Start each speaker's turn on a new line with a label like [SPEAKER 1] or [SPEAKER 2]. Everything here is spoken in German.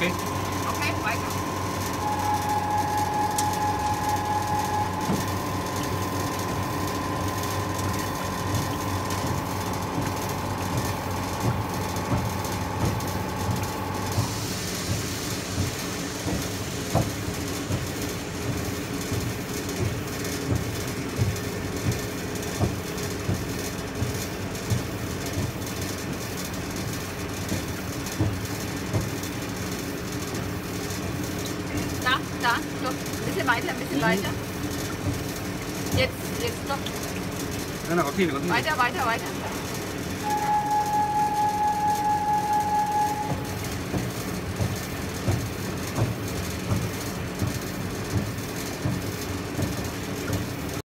[SPEAKER 1] Okay.
[SPEAKER 2] Okay, weiter. Da, stopp. Ein bisschen weiter, ein bisschen weiter. Jetzt stopp.
[SPEAKER 1] Nein, nein, okay,
[SPEAKER 2] Weiter, weiter, weiter.